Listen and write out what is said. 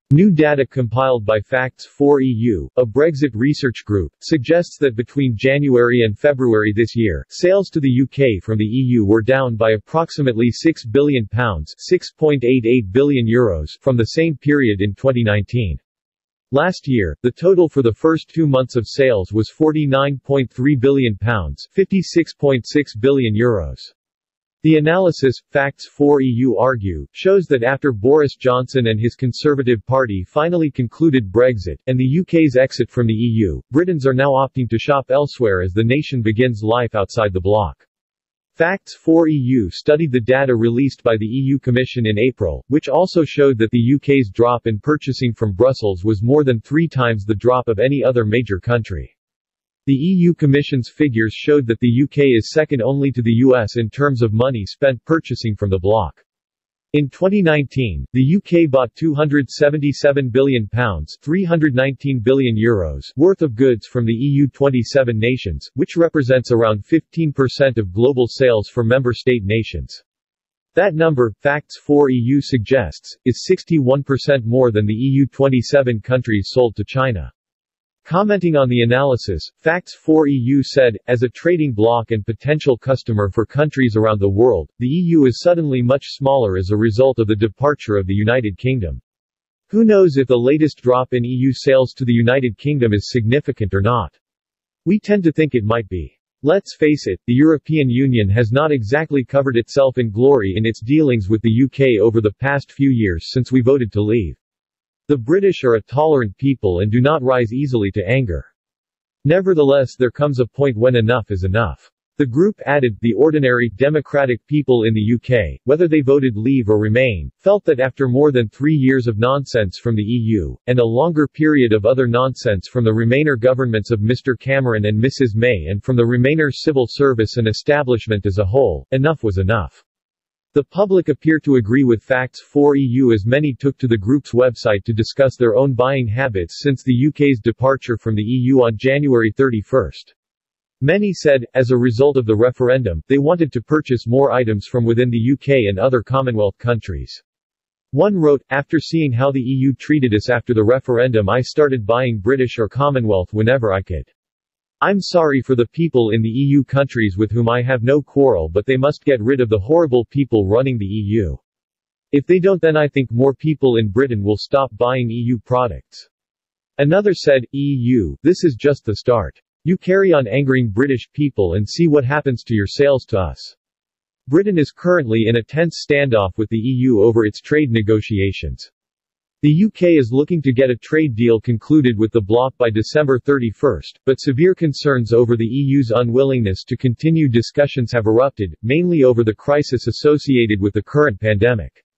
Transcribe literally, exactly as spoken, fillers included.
New data compiled by Facts for E U, a Brexit research group, suggests that between January and February this year, sales to the U K from the E U were down by approximately six billion pounds (six point eight eight billion euros) from the same period in twenty nineteen. Last year, the total for the first two months of sales was forty-nine point three billion pounds (fifty-six point six billion euros). The analysis, Facts for E U argue, shows that after Boris Johnson and his Conservative Party finally concluded Brexit, and the U K's exit from the E U, Britons are now opting to shop elsewhere as the nation begins life outside the bloc. Facts for E U studied the data released by the E U Commission in April, which also showed that the U K's drop in purchasing from Brussels was more than three times the drop of any other major country. The E U Commission's figures showed that the U K is second only to the U S in terms of money spent purchasing from the bloc. In twenty nineteen, the U K bought two hundred seventy-seven billion pounds (three hundred nineteen billion euros) worth of goods from the E U twenty-seven nations, which represents around fifteen percent of global sales for member state nations. That number, Facts for E U suggests, is sixty-one percent more than the E U twenty-seven countries sold to China. Commenting on the analysis, Facts for E U said, as a trading bloc and potential customer for countries around the world, the E U is suddenly much smaller as a result of the departure of the United Kingdom. Who knows if the latest drop in E U sales to the United Kingdom is significant or not? We tend to think it might be. Let's face it, the European Union has not exactly covered itself in glory in its dealings with the U K over the past few years since we voted to leave. The British are a tolerant people and do not rise easily to anger. Nevertheless, there comes a point when enough is enough. The group added, the ordinary, democratic people in the U K, whether they voted leave or remain, felt that after more than three years of nonsense from the E U, and a longer period of other nonsense from the Remainer governments of Mister Cameron and Missus May and from the Remainer civil service and establishment as a whole, enough was enough. The public appear to agree with Facts for E U as many took to the group's website to discuss their own buying habits since the U K's departure from the E U on January thirty-first. Many said, as a result of the referendum, they wanted to purchase more items from within the U K and other Commonwealth countries. One wrote, after seeing how the E U treated us after the referendum, I started buying British or Commonwealth whenever I could. I'm sorry for the people in the E U countries with whom I have no quarrel, but they must get rid of the horrible people running the E U. If they don't, then I think more people in Britain will stop buying E U products. Another said, E U, this is just the start. You carry on angering British people and see what happens to your sales to us. Britain is currently in a tense standoff with the E U over its trade negotiations. The U K is looking to get a trade deal concluded with the bloc by December thirty-first, but severe concerns over the E U's unwillingness to continue discussions have erupted, mainly over the crisis associated with the current pandemic.